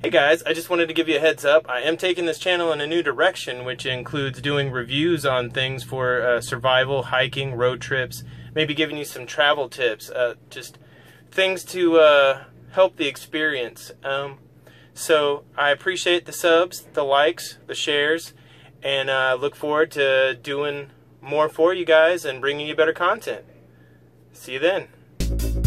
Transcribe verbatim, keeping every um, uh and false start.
Hey guys, I just wanted to give you a heads up. I am taking this channel in a new direction, which includes doing reviews on things for uh, survival, hiking, road trips, maybe giving you some travel tips, uh, just things to uh, help the experience. Um, so I appreciate the subs, the likes, the shares, and I uh, look forward to doing more for you guys and bringing you better content. See you then.